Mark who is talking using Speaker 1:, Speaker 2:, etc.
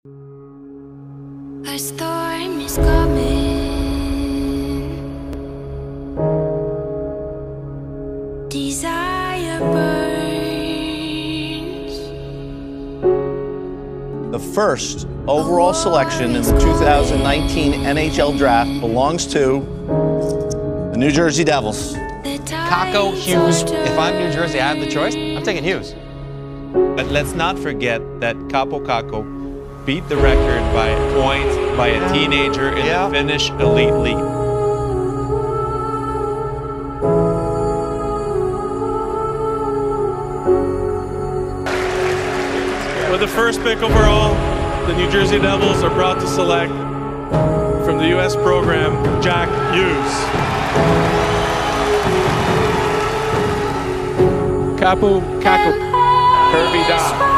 Speaker 1: A storm is coming. Desire burns.
Speaker 2: The first overall selection in the 2019 NHL Draft belongs to the New Jersey Devils.
Speaker 3: Kakko, Hughes. If I'm New Jersey, I have the choice. I'm taking Hughes.
Speaker 4: But let's not forget that Kaapo Kakko beat the record by points by a teenager in the Finnish Elite League.
Speaker 5: With the first pick overall, the New Jersey Devils are proud to select from the U.S. program, Jack Hughes.
Speaker 6: Kaapo Kakko. Kirby Dach.